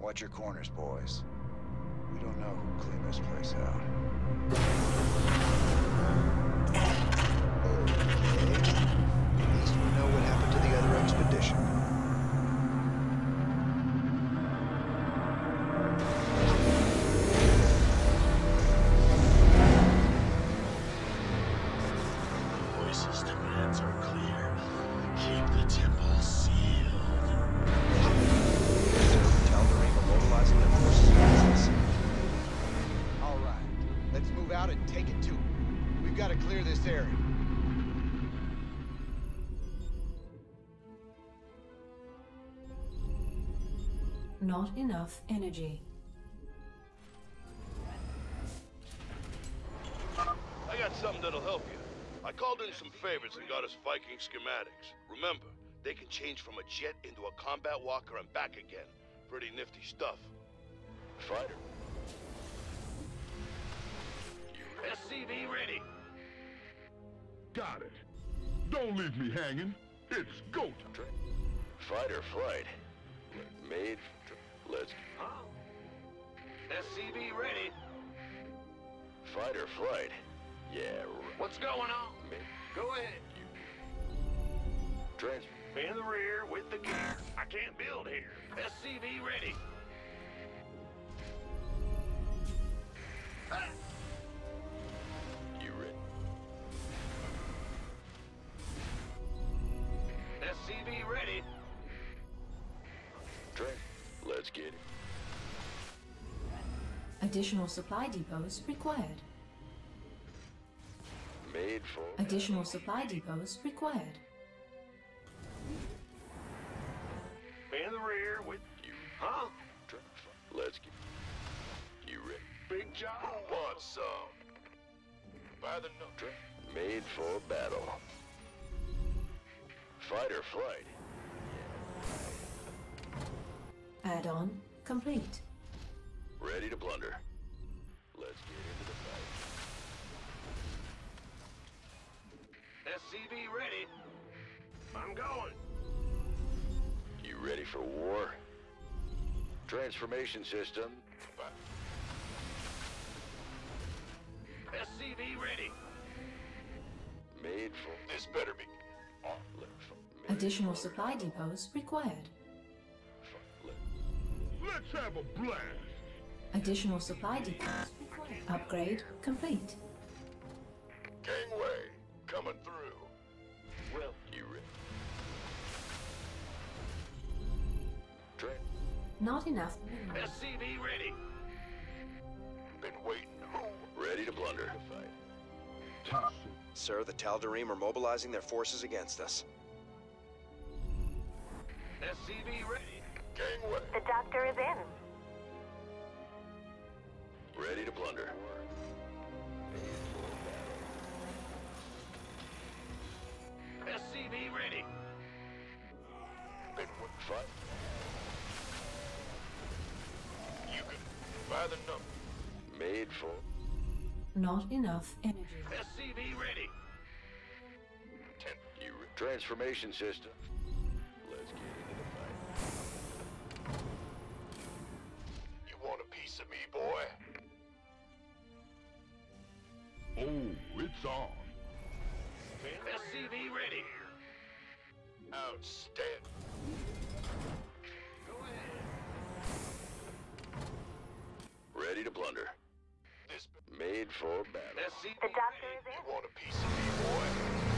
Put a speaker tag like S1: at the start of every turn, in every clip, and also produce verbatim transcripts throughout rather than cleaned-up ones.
S1: Watch your corners, boys. We don't know who cleaned this place out. Okay. At least we know what happened to the other expedition.
S2: Voices' demands are clear. Keep the temple sealed.
S1: Tal'Darim are mobilizing their forces against us. All right, let's move out and take it to them. We've got to clear this area.
S3: Not enough energy.
S4: I got something that'll help you. I called in some favors and got us Viking schematics. Remember, they can change from a jet into a combat walker and back again. Pretty nifty stuff.
S2: Fighter. S C V ready.
S5: Got it. Don't leave me hanging. It's go time.
S2: Fighter flight. Made. Let's. Huh? S C V ready. Fighter flight. Yeah. What's going on? Me. Go ahead. You. Trans. In the rear with the gear. I can't build here. S C V ready. Ah. You ready? S C V ready. Trent, let's get it.
S3: Additional supply depots required.
S2: Made for...
S3: Additional supply depots required.
S2: In the rear with you. Huh? Trent, let's get... You ready? Big job. Who wants some? By the no... Trent, made for battle. Fighter flight.
S3: Add-on complete.
S2: Ready to blunder. Let's get into the fight. S C V ready. I'm going. You ready for war? Transformation system. S C V ready. Made for... This better be... Oh,
S3: Additional supply depots required.
S5: Let's have a blast.
S3: Additional supply depots required. Upgrade complete.
S2: Gangway, coming through. Well, you ready? Trent.
S3: Not enough.
S2: S C V ready. Been waiting. Ready to blunder.
S5: Toss it.
S6: Sir, the Tal'Darim are mobilizing their forces against us.
S2: S C V ready. Gangway.
S7: The doctor is in.
S2: Ready to blunder. S C V ready. Been fight. You can buy the number. Made for.
S3: Not enough energy.
S2: S C V ready. Ten. You re transformation system. Let's get into the fight. You want a piece of me, boy?
S5: Oh, it's on.
S2: S C V ready. Outstanding. Go ahead. Ready to blunder. This made for battle. S C V
S7: The doctor is in.
S2: You want a piece of me, boy?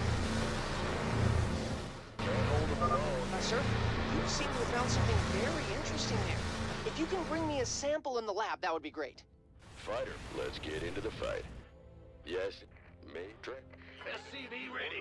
S2: Can't hold them alone.
S8: Uh, sir, you seem to have found something very interesting there. If you can bring me a sample in the lab, that would be great.
S2: Fighter, let's get into the fight. Yes, made Trent. S C V ready.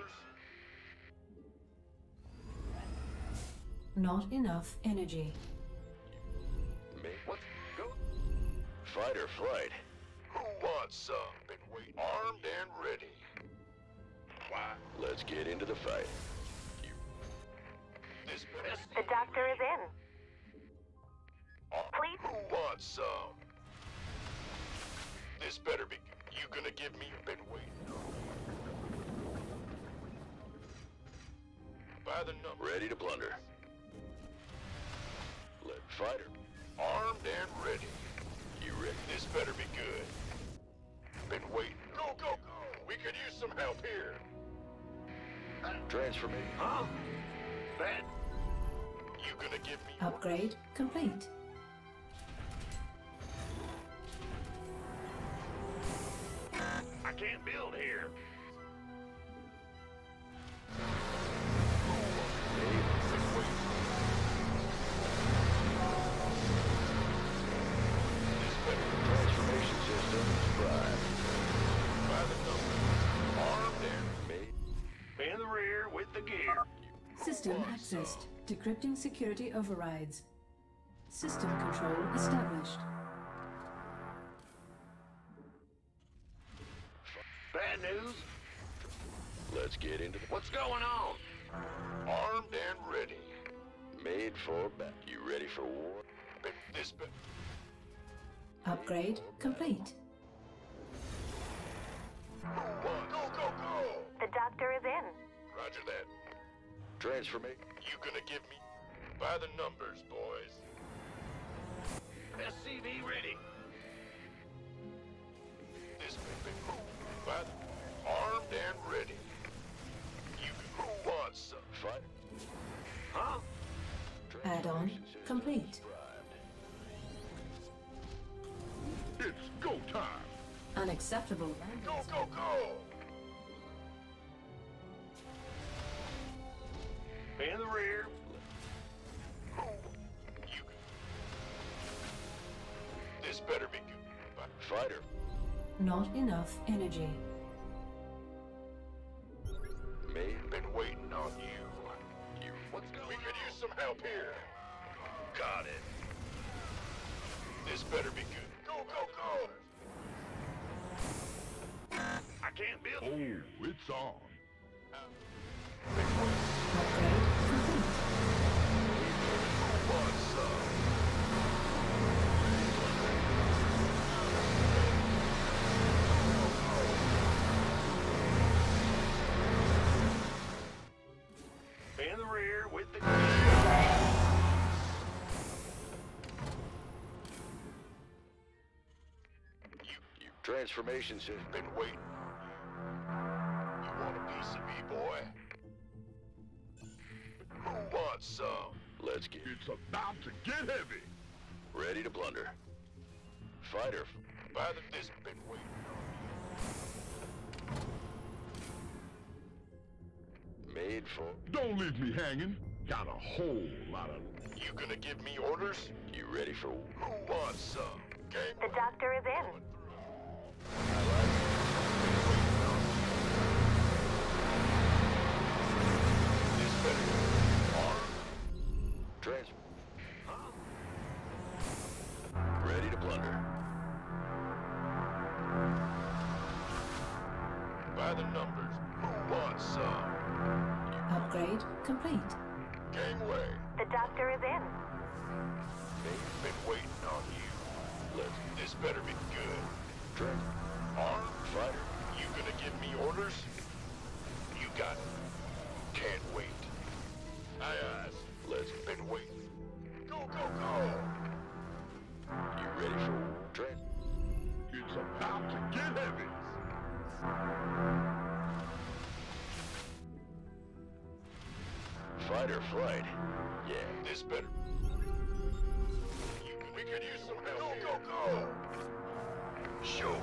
S3: Not enough energy.
S2: Made. What? Go. Fighter flight. Who wants some? Been waiting. Armed and ready. Why? Let's get into the fight. You. This.
S7: The doctor is in.
S2: Uh,
S7: Please.
S2: Who wants some? This better be. You gonna give me a been waiting. By the number. Ready to blunder. Let fighter. Armed and ready. You ready? This better be good. Been waiting. Go, go, go! We could use some help here. Transfer me. Huh? Bad. You gonna give me...
S3: Upgrade complete.
S2: I can't build here. Transformation system prime. By the number. Armed and made. In the rear with the gear.
S3: System accessed. Decrypting security overrides. System control established.
S2: Bad news? Let's get into the... What's going on? Armed and ready. Made for back. You ready for war? Been this been...
S3: Upgrade complete.
S2: Go, go, go!
S7: The doctor is in.
S2: Roger that. Transfer me. You gonna give me... By the numbers, boys. S C V ready. This been moved. By the... Armed and ready. You who wants some fight? Huh?
S3: Add-on complete.
S5: It's go time.
S3: Unacceptable.
S2: Go, go, go! In the rear. Who? You. This better be good. Fighter.
S3: Not enough energy.
S2: May been waiting on you. You. What's going on? We could use some help here. Got it. This better be good. Go, go, go! I can't build.
S5: Oh, it's on.
S3: Upgrade complete.
S2: What's up? In the rear with the... You, you transformations have been waiting. You want a piece of me, boy? Who wants some? Let's get...
S5: It's about to get heavy.
S2: Ready to plunder. Fighter. By the... This been waiting. Made for...
S5: Don't leave me hanging. Got a whole lot of...
S2: You gonna give me orders? You ready for... Who wants some? Game...
S7: The doctor is in.
S2: This better... Armed. Trans... Huh? Ready to plunder. By the numbers. Who wants some?
S3: Upgrade complete.
S2: Gangway.
S7: The doctor is in.
S2: They've been waiting on you. Let's... This better be good. Trent. Armed fighter. You gonna give me orders? You got it. Can't wait. Aye, aye. Let's been waiting. Go, go, go! You ready for war, Trent?
S5: It's about to get heavy.
S2: Fight or flight? Yeah, this better... You can, we could use some help. Go, go, go! Show.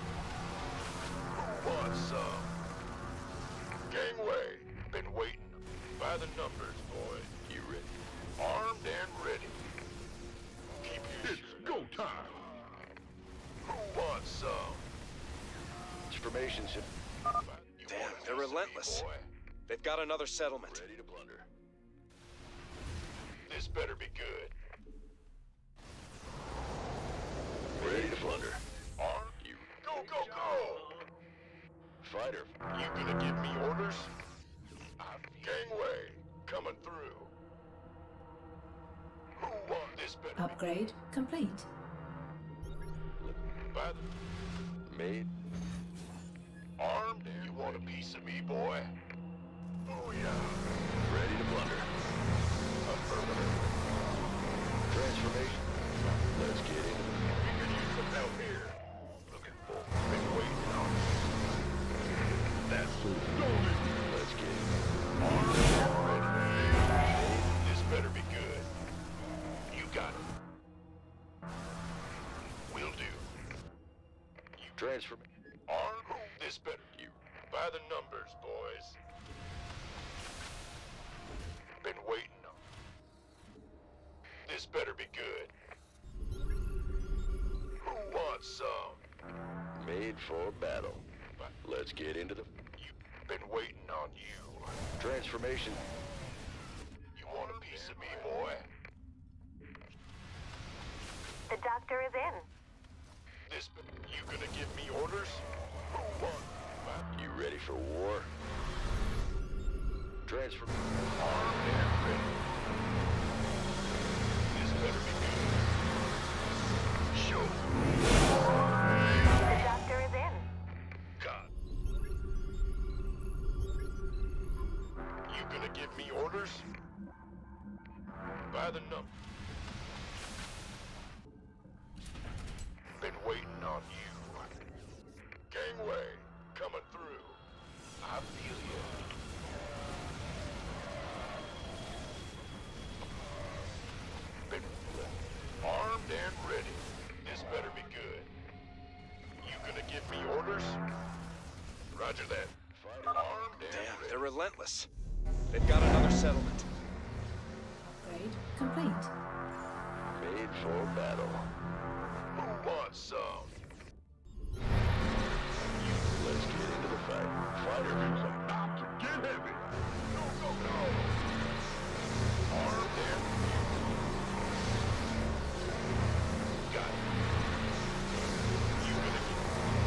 S2: Who wants some? Gangway. Been waiting. By the numbers, boys. You ready? Armed and ready. Keep your...
S5: It's go time.
S2: Who wants some? Information should...
S6: Damn, they're relentless.
S2: Boy.
S6: They've got another settlement.
S2: Ready to plunder. This better be good. Ready to plunder. Armed? You... Go, go, go! Fighter, you gonna give me orders? Gangway, coming through. Who wants this better?
S3: Upgrade complete.
S2: By the... Made? Armed? You want a piece of me, boy? Oh, yeah. Ready to plunder. Affirmative. Transformation. Transfer.
S5: Arm this better. You by the numbers, boys. Been waiting on. This better be good. Who wants some?
S2: Made for battle. Let's get into the...
S5: You've been waiting on you.
S2: Transformation.
S5: You want a piece of me, boy?
S7: The doctor is in.
S5: This... You gonna give me orders? Who wants?
S2: You ready for war? Transfer.
S5: Armed and ready. This better be good. Show.
S7: The doctor is in.
S5: God. You gonna give me orders? By the number. Been waiting on you. Gangway, coming through. I feel you. Been armed and ready. This better be good. You gonna give me orders? Roger that. Armed and
S6: Damn,
S5: ready.
S6: they're relentless. They've got another settlement.
S3: Upgrade complete.
S2: Made for battle.
S5: Who wants some?
S2: Let's get into the fight. Fighters
S5: About to get heavy. Go, go, go. Armed and got it. You gonna get...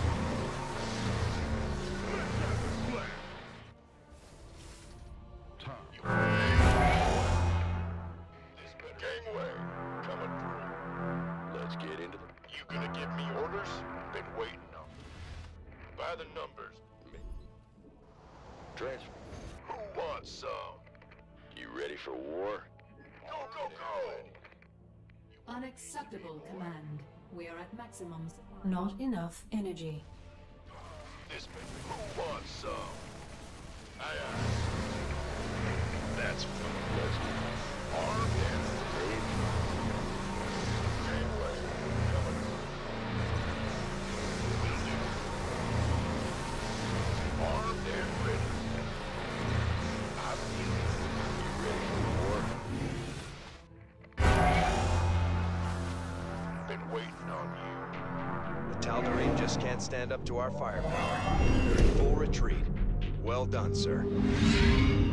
S5: Let's have a blast. Time. This better... Gangway, coming through.
S2: Let's get into the...
S5: You gonna give me orders? Been waiting on. By the numbers.
S2: Transfer.
S5: Who wants some?
S2: You ready for war?
S5: Go, go, go!
S3: Unacceptable, Command. We are at maximum. Not enough energy.
S5: This man, who wants some? Aye, aye. That's what
S2: Let's get
S5: armed and ready. Gangway, coming. Will do. Armed and ready. I feel it.
S2: you ready for war?
S5: Been waiting on you.
S6: The Tal'Darim just can't stand up to our firepower. They're in full retreat. Well done, sir.